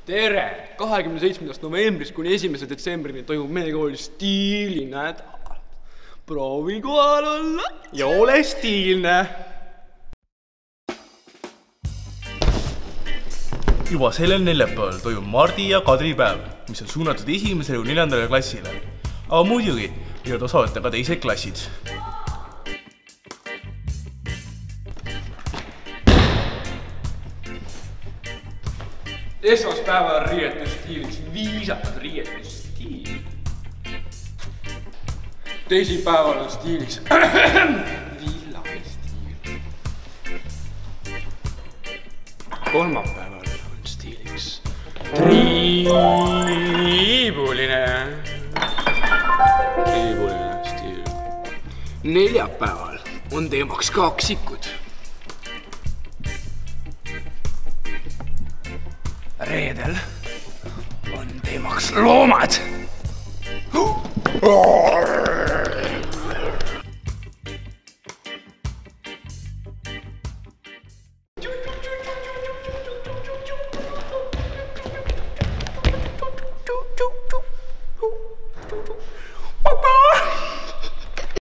Tere! 27. novembrist kuni 1. detsembrini toimub meie koolis stiilinädal. Proovi kohal olla ja ole stiilne! Juba sellel neljapäeval toimub Mardi ja Kadri päev, mis on suunatud 1. ja 4. klassile. Aga muidugi võivad osa võtta ka teised klassid. Esmaspäeval on riietusstiiliks viisakad riietusstiil. Teisipäeval on stiiliks villane stiil. Kolmapäeval on stiiliks triibuline stiil. Neljapäeval on teemaks kaksikud. Reedel on teemaks loomad.